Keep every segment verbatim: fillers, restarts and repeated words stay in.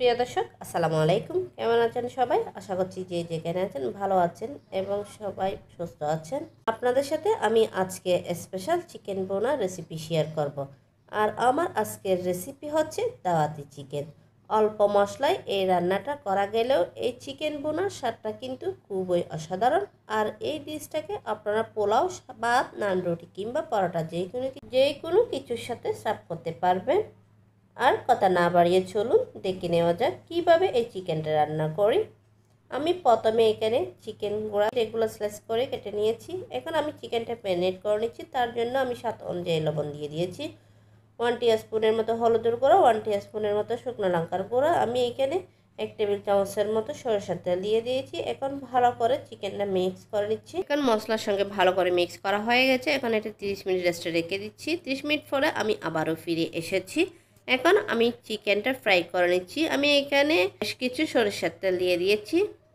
সুপ্রিয় দর্শক আসসালামু আলাইকুম। কেমন আছেন সবাই? আশা করছি যে যেখানে আছেন ভালো আছেন এবং সবাই সুস্থ আছেন। আপনাদের সাথে আমি আজকে special chicken bhuna recipe share করব। আর আমার আজকের রেসিপি হচ্ছে দাওয়াতি চিকেন। অল্প মশলায় এই রান্নাটা করা গেলেও এই চিকেন বোনার স্বাদটা কিন্তু খুবই অসাধারণ। আর এই ডিশটাকে আপনারা পোলাও, ভাত, নান, রুটি কিংবা পরোটা যে কোনো যে কোনো কিছুর সাথে সার্ভ করতে পারবেন। আর কথা না বাড়িয়ে চলুন দেখে নেওয়া যাক কীভাবে এই চিকেনটা রান্না করি। আমি প্রথমে এখানে চিকেন গুঁড়া এগুলো স্লাইস করে কেটে নিয়েছি। এখন আমি চিকেনটা ম্যারিনেট করে নিচ্ছি। তার জন্য আমি স্বাদ অনুযায়ী লবণ দিয়ে দিয়েছি, ওয়ান টিস্পুনের মতো হলুদের গুঁড়া, ওয়ান টিস্পুনের মতো শুকনো লঙ্কার গুঁড়া। আমি এখানে এক টেবিল চামচের মতো সরষের তেল দিয়ে দিয়েছি। এখন ভালো করে চিকেনটা মিক্স করে নিচ্ছি। এখন মশলার সঙ্গে ভালো করে মিক্স করা হয়ে গেছে। এখন এটা তিরিশ মিনিট রেস্টে রেখে দিচ্ছি। তিরিশ মিনিট পরে আমি আবারও ফিরে এসেছি। এখন আমি চিকেনটা ফ্রাই করে নিচ্ছি। আমি এখানে বেশ কিছু সরিষার তেল দিয়ে দিয়েছি।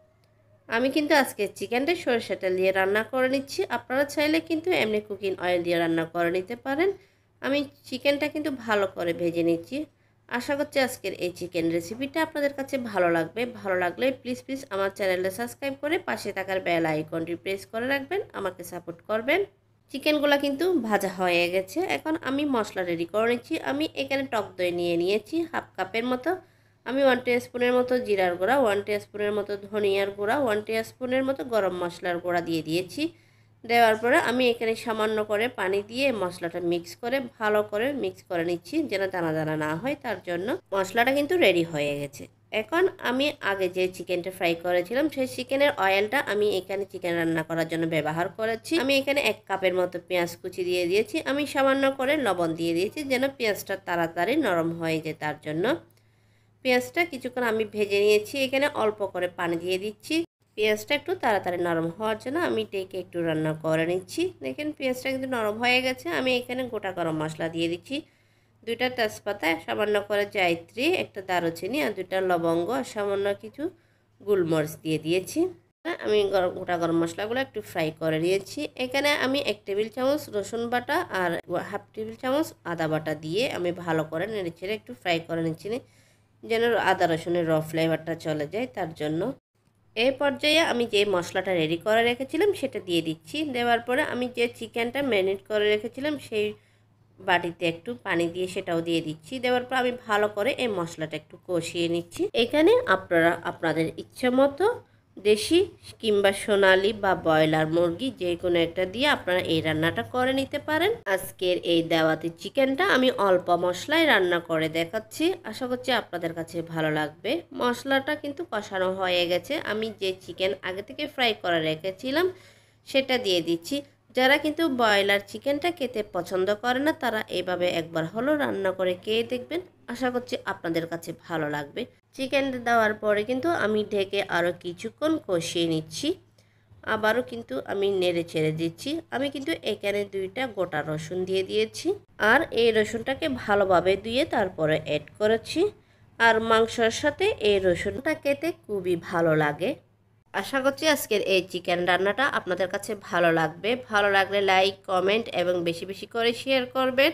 আমি কিন্তু আজকে চিকেনটা সরিষার তেল দিয়ে রান্না করে নিচ্ছি। আপনারা চাইলে কিন্তু এমনি কুকিং অয়েল দিয়ে রান্না করে নিতে পারেন। আমি চিকেনটা কিন্তু ভালো করে ভেজে নিচ্ছি। আশা করছি আজকের এই চিকেন রেসিপিটা আপনাদের কাছে ভালো লাগবে। ভালো লাগলে প্লিজ প্লিজ আমার চ্যানেলটা সাবস্ক্রাইব করে পাশে থাকার বেল আইকনটি প্রেস করে রাখবেন, আমাকে সাপোর্ট করবেন। চিকেনগুলো কিন্তু ভাজা হয়ে গেছে। এখন আমি মশলা রেডি করে নিচ্ছি। আমি এখানে টক দই নিয়ে নিয়েছি হাফ কাপের মতো। আমি ওয়ান টিস্পুনের মতো জিরার গুঁড়া, ওয়ান টিস্পুনের মতো ধনিয়ার গুঁড়া, ওয়ান টিস্পুনের মতো গরম মশলার গুঁড়া দিয়ে দিয়েছি। দেওয়ার পরে আমি এখানে সামান্য করে পানি দিয়ে মশলাটা মিক্স করে ভালো করে মিক্স করে নিচ্ছি, যেন দানা দানা না হয়। তার জন্য মশলাটা কিন্তু রেডি হয়ে গেছে। এখন আমি আগে যে চিকেনটা ফ্রাই করেছিলাম সেই চিকেনের অয়েলটা আমি এখানে চিকেন রান্না করার জন্য ব্যবহার করেছি। আমি এখানে এক কাপের মতো পেঁয়াজ কুচি দিয়ে দিয়েছি। আমি সামান্য করে লবণ দিয়ে দিয়েছি যেন পেঁয়াজটা তাড়াতাড়ি নরম হয়ে যায়। তার জন্য পেঁয়াজটা কিছুক্ষণ আমি ভেজে নিয়েছি। এখানে অল্প করে পানি দিয়ে দিচ্ছি পেঁয়াজটা একটু তাড়াতাড়ি নরম হওয়ার জন্য। আমি ডেকে একটু রান্না করে নিচ্ছি। দেখেন পেঁয়াজটা কিন্তু নরম হয়ে গেছে। আমি এখানে গোটা গরম মশলা দিয়ে দিচ্ছি, দুইটা তেজপাতা, সামান্য করে জায়ত্রী, একটা দারুচিনি আর দুইটা লবঙ্গ, সামান্য কিছু গোলমরিচ দিয়ে দিয়েছি। আমি গোটা গরম মশলাগুলো একটু ফ্রাই করে নিয়েছি। এখানে আমি এক টেবিল চামচ রসুন বাটা আর হাফ টেবিল চামচ আদা বাটা দিয়ে আমি ভালো করে নেড়ে চেড়ে একটু ফ্রাই করে নিচ্ছি, যেন আদা রসুনের র ফ্লেভারটা চলে যায়। তার জন্য এই পর্যায়ে আমি যে মশলাটা রেডি করে রেখেছিলাম সেটা দিয়ে দিচ্ছি। দেওয়ার পরে আমি যে চিকেনটা ম্যারিনেট করে রেখেছিলাম সেই বাটিতে একটু পানি দিয়ে সেটাও দিয়ে দিচ্ছি। দেওয়ার পর আমি ভালো করে এই মশলাটা একটু কষিয়ে নিচ্ছি। এখানে আপনারা আপনাদের ইচ্ছে মতো দেশি কিংবা সোনালি বা ব্রয়লার মুরগি যে কোনো একটা দিয়ে আপনারা এই রান্নাটা করে নিতে পারেন। আজকের এই দাওয়াতি চিকেনটা আমি অল্প মশলায় রান্না করে দেখাচ্ছি। আশা করছি আপনাদের কাছে ভালো লাগবে। মশলাটা কিন্তু কষানো হয়ে গেছে। আমি যে চিকেন আগে থেকে ফ্রাই করে রেখেছিলাম সেটা দিয়ে দিচ্ছি। যারা কিন্তু ব্রয়লার চিকেনটা খেতে পছন্দ করে না তারা এইভাবে একবার হলো রান্না করে খেয়ে দেখবেন। আশা করছি আপনাদের কাছে ভালো লাগবে। চিকেন দেওয়ার পরে কিন্তু আমি ঢেকে আরও কিছুক্ষণ কষিয়ে নিচ্ছি। আবারও কিন্তু আমি নেড়ে ছেড়ে দিচ্ছি। আমি কিন্তু এখানে দুইটা গোটা রসুন দিয়ে দিয়েছি আর এই রসুনটাকে ভালোভাবে ধুয়ে তারপরে অ্যাড করেছি। আর মাংসের সাথে এই রসুনটা খেতে খুবই ভালো লাগে। আশা করছি আজকের এই চিকেন রান্নাটা আপনাদের কাছে ভালো লাগবে। ভালো লাগলে লাইক, কমেন্ট এবং বেশি বেশি করে শেয়ার করবেন।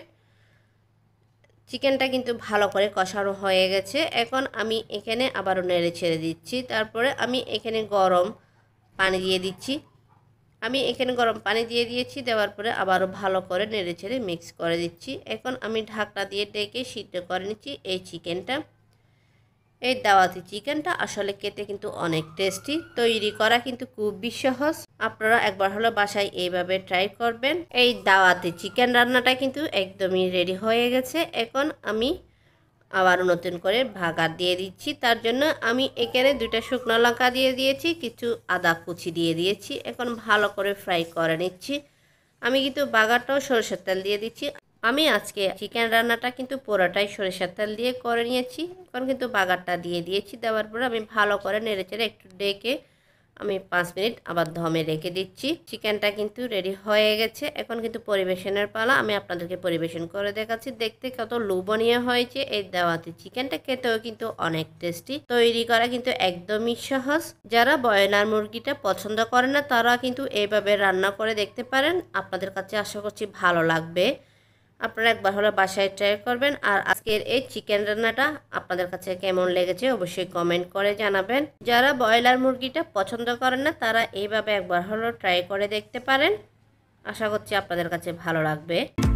চিকেনটা কিন্তু ভালো করে কষানো হয়ে গেছে। এখন আমি এখানে আবারও নেড়ে ছেড়ে দিচ্ছি। তারপরে আমি এখানে গরম পানি দিয়ে দিচ্ছি। আমি এখানে গরম পানি দিয়ে দিয়েছি। দেওয়ার পরে আবারও ভালো করে নেড়ে ছেড়ে মিক্স করে দিচ্ছি। এখন আমি ঢাকনা দিয়ে ডেকে সিদ্ধ করে নিচ্ছি এই চিকেনটা। এই দাওয়াতি চিকেনটা আসলে খেতে কিন্তু অনেক টেস্টি, তৈরি করা কিন্তু খুবই সহজ। আপনারা একবার হলো বাসায় এইভাবে ট্রাই করবেন। এই দাওয়াতি চিকেন রান্নাটা কিন্তু একদমই রেডি হয়ে গেছে। এখন আমি আবারও নতুন করে ভাগার দিয়ে দিচ্ছি। তার জন্য আমি এখানে দুইটা শুকনো লঙ্কা দিয়ে দিয়েছি, কিছু আদা কুচি দিয়ে দিয়েছি। এখন ভালো করে ফ্রাই করে নিচ্ছি। আমি কিন্তু বাগারটাও সরষের তেল দিয়ে দিচ্ছি। আমি আজকে চিকেন রান্নাটা কিন্তু পুরোটাই সরিষার তেল দিয়ে করে নিয়েছি। এখন কিন্তু বাগারটা দিয়ে দিয়েছি। দেওয়ার পরে আমি ভালো করে নেড়েচেড়ে একটু ডেকে আমি পাঁচ মিনিট আবার দমে রেখে দিচ্ছি। চিকেনটা কিন্তু রেডি হয়ে গেছে। এখন কিন্তু পরিবেশনের পালা। আমি আপনাদেরকে পরিবেশন করে দেখাচ্ছি। দেখতে কত লোভনীয় হয়েছে এই দাওয়াতি চিকেনটা, খেতেও কিন্তু অনেক টেস্টি। তৈরি করা কিন্তু একদমই সহজ। যারা ব্রয়লার মুরগিটা পছন্দ করে না তারা কিন্তু এইভাবে রান্না করে দেখতে পারেন। আপনাদের কাছে আশা করছি ভালো লাগবে। আপনারা একবার হলে বাসায় ট্রাই করবেন। আর আজকের এই চিকেন রান্নাটা আপনাদের কাছে কেমন লেগেছে অবশ্যই কমেন্ট করে জানাবেন। যারা ব্রয়লার মুরগিটা পছন্দ করেন না তারা এইভাবে একবার হলেও ট্রাই করে দেখতে পারেন। আশা করছি আপনাদের কাছে ভালো লাগবে।